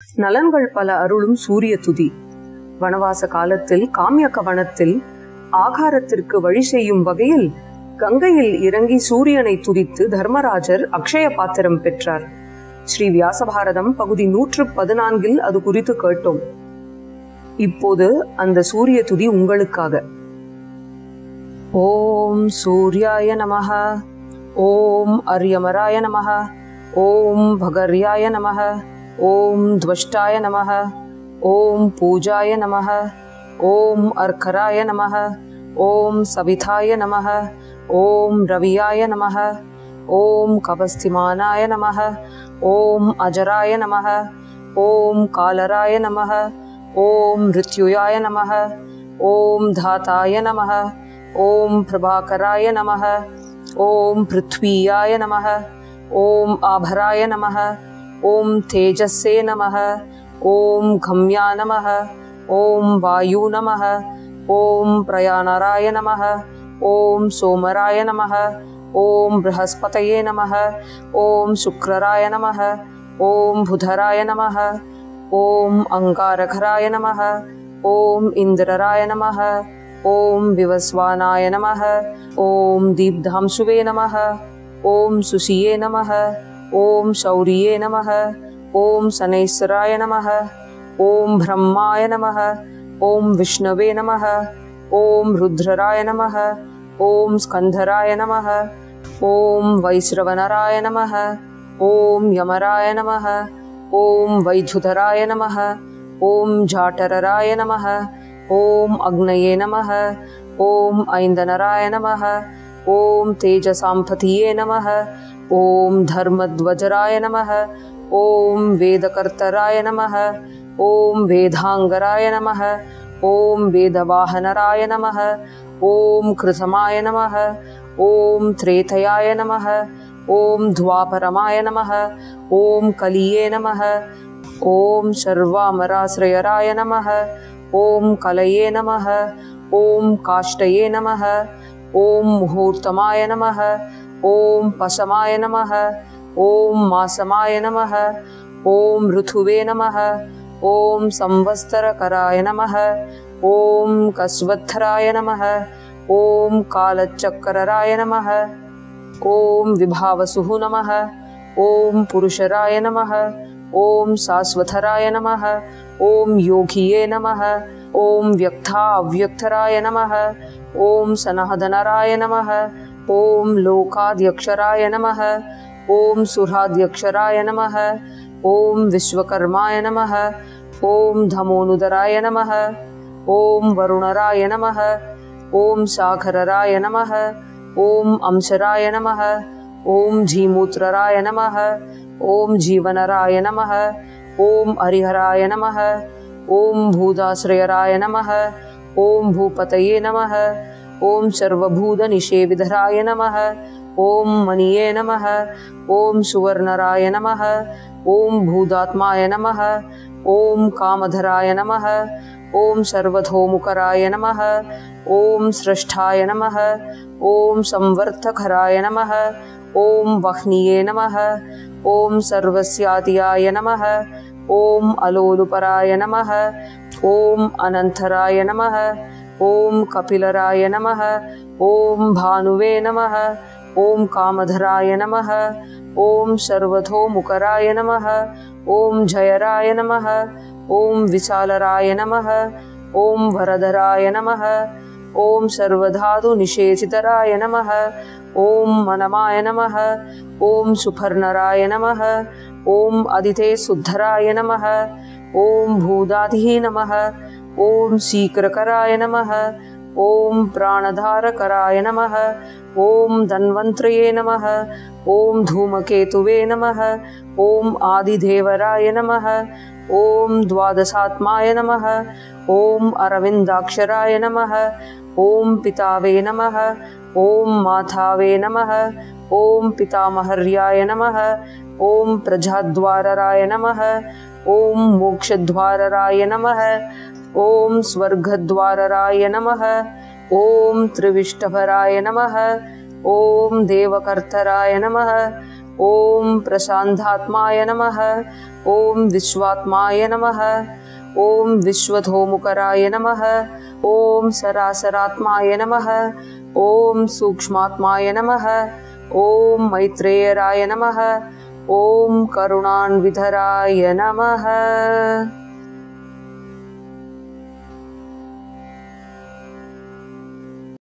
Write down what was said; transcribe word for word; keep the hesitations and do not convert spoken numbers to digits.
நலன்கள் பல அருளும் சூரிய துதி. வனவாச காலத்தில் காமியக வனத்தில் ஆகாரத்திற்கு வழி செய்யும் வகையில் கங்கையில் இறங்கி சூரியனை துதித்து தர்மராஜர் அக்ஷய பாத்திரம் பெற்றார். ஸ்ரீ வியாசபாரதம் பகுதி நூற்று பதினான்கில் அது குறித்து கேட்டோம். இப்போது அந்த சூரிய துதி உங்களுக்காக. ஓம் சூர்யாய நமஹ, ஓம் அர்யமராய நமஹ, ஓம் பகர்யாய நமஹ, ஓம் துவஷ்டாய நமஹ, ஓம் பூஜாய நமஹ, ஓம் அர்க்கராய நமஹ, ஓம் சவிதாய நமஹ, ஓம் ரவியாய நமஹ, ஓம் கபஸ்திமானாய நமஹ, ஓம் அஜராய நமஹ, ஓம் காலராய நமஹ, ஓம் மிருத்யுயாய நமஹ, ஓம் தாதாய நமஹ, ஓம் பிரபாகராய நமஹ, ஓம் பிருத்வியாய நமஹ, ஓம் ஆபராய நமஹ, ஓம் தேஜஸ்ஸே நமஹ, ஓம் கம்யா நமஹ, ஓம் வாயு நமஹ, ஓம் பிரயாணராய நமஹ, ஓம் சோமராய நமஹ, ஓம் ப்ரஹஸ்பதயே நமஹ, ஓம் சுக்ரராய நமஹ, ஓம் புதராய நமஹ, ஓம் அங்காரகராய நமஹ, ஓம் இந்திரராய நமஹ, ஓம் விவஸ்வானாய நமஹ, ஓம் தீப்தாம்சுவே நமஹ, ஓம் சுசியே நமஹ, ஓம் சௌரியே நமஹ, ஓம் சனேஸ்வராய நமஹ, ஓம் பிரம்மாய நமஹ, ஓம் விஷ்ணவே நமஹ, ஓம் ருத்ரராய நமஹ, ஓம் ஸ்கந்தராய நமஹ, ஓம் வைஸ்ரவணராய நமஹ, ஓம் யமராய நமஹ, ஓம் வைதுதராய நமஹ, ஓம் ஜாட்டரராய நமஹ, ஓம் அக்னயே நமஹ, ஓம் ஐந்தனராய நமஹ, ஓம் தேஜசாம்பதியே நமஹ, ஓம் தர்மத்வஜராய நமஹ, ஓம் வேதகர்த்தராய நமஹ, ஓம் வேதாங்கராய நமஹ, ஓம் வேதவாஹனராய நமஹ, ஓம் கிருதமாய நமஹ, ஓம் த்ரேதயாய நமஹ, ஓம் துவாபரமாய நமஹ, ஓம் கலியே நமஹ, ஓம் சர்வாமராஸ்ரயராய நமஹ, ஓம் கலயே நமஹ, ஓம் காஷ்டயே நமஹ, ஓம் முகூர்த்தமாய நமஹ, ஓம் பசமாய நமஹ, ஓம் மாசமாய நமஹ, ஓம் ருதுவே நமஹ, ஓம் சம்வத்சரகராய நமஹ, ஓம் கஸ்வத்தராய நமஹ, ஓம் காலச்சக்கரராய நமஹ, ஓம் விபாவசுஹு நமஹ, ஓம் புருஷராய நமஹ, ஓம் சாஸ்வதராய நமஹ, ஓம் யோகியே நமஹ, ஓம் வியக்தா அவ்யக்தராய நமஹ, ஓம் சனஹதனராய நமஹ, ஓம் லோகாத்யக்ஷராய நமஹ, ஓம் சுராத்யக்ஷராய நமஹ, ஓம் விஸ்வகர்மாய நமஹ, ஓம் தமோனுதராய நமஹ, ஓம் வருணராய நமஹ, ஓம் சாகரராய நமஹ, ஓம் அம்சராய நமஹ, ஓம் ஜீமூத்ரராய நமஹ, ஓம் ஜீவனராய நமஹ, ஓம் ஹரிஹராய நமஹ, ஓம் பூதாஸ்ரயராய நமஹ, ஓம் பூபதயே நமஹ, ஓம் சர்வபூதநிஷேவிதராய நமஹ, ஓம் மணியே நமஹ, ஓம் சுவர்ணராய நமஹ, ஓம் பூதாத்மாய நமஹ, ஓம் காமதராய நமஹ, ஓம் சர்வதோமுகராய நமஹ, ஓம் ஸ்ரஷ்டாய நமஹ, ஓம் சம்வர்த்தகராய நமஹ, ஓம் வஹ்னியே நமஹ, ஓம் சர்வஸ்யாதியாய நமஹ, ஓம் அலோலுபராய நமஹ, ஓம் அனந்தராய நமஹ, ஓம் கபிலராய நமஹ, ஓம் பானுவே நமஹ, ஓம் காமதராய நமஹ, ஓம் சர்வதோமுகராய நமஹ, ஓம் ஜயராய நமஹ, ஓம் விசாலராய நமஹ, ஓம் வரதராய நமஹ, ஓம் சர்வதாது நிஷேசிதராய நமஹ, ஓம் மனமாய நமஹ, ஓம் சுபர்ணராய நமஹ, ஓம் அதிதே சுத்தராய நமஹ, ஓம் பூதாதிஹி நமஹ, ஓம் சீக்கிரகராய நமஹ, ஓம் பிராணதாரகராய நமஹ, ஓம் தன்வந்த்ரயே நமஹ, ஓம் தூமகேதுவே நமஹ, ஓம் ஆதிதேவராய நமஹ, ஓம் துவாதசாத்மாய நமஹ, ஓம் அரவிந்தாக்ஷராய நமஹ, ஓம் பிதாவே நமஹ, ஓம் மாதாவே நமஹ, ஓம் பிதாமஹர்யாய நமஹ, ஓம் பிரஜாத்வாரராய நமஹ, ஓம் மோக்ஷத்வாரராய நமஹ, ஓம் ஸ்வர்கத்வாரராய நமஹ, ஓம் த்ரிவிஷ்டபராய நமஹ, ஓம் தேவகர்த்தராய நமஹ, ஓம் பிரசாந்தாத்மாய நமஹ, ओम विश्वात्माय नमः। ओम विश्वधोमुकराय नमः। ओम सरासरात्माय नमः। ओम सूक्ष्मात्माय नमः। ओम मैत्रेयराय नमः। ओम करुणान्विधराय नमः।